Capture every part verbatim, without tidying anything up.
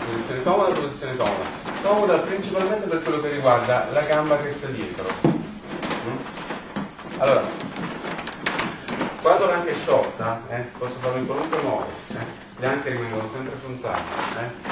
posizione comoda, posizione comoda. Comoda principalmente per quello che riguarda la gamba che sta dietro. Mm? Allora, quando l'anca è sciolta, eh, posso farlo in qualunque modo, eh, le anche rimangono sempre frontali. Eh.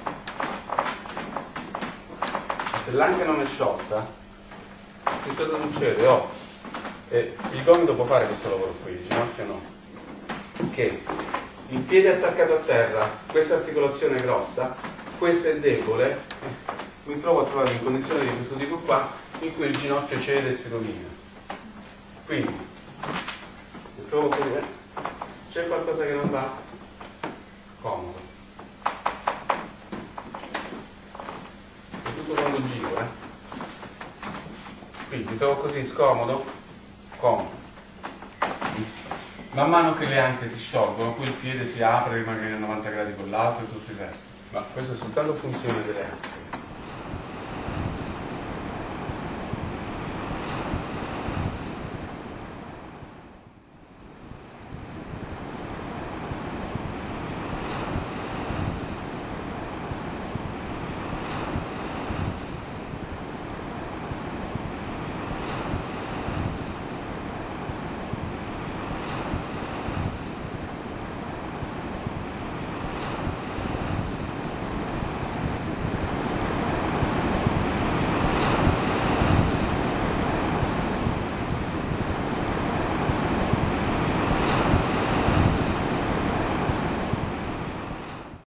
Se l'anca non è sciolta, che cosa succede? Oh, eh, il gomito può fare questo lavoro qui, il ginocchio no. Che il piede è attaccato a terra, questa articolazione è grossa, questa è debole, eh, mi trovo a trovare in condizioni di questo tipo qua, in cui il ginocchio cede e si rovina. Quindi, mi trovo qui, eh, c'è qualcosa che non va? Comodo. Soprattutto quando giro, eh. Quindi mi trovo così scomodo, comodo. Man mano che le anche si sciolgono, poi il piede si apre, rimane a novanta gradi con l'altro e tutto il resto. Ma questa è soltanto funzione delle anche.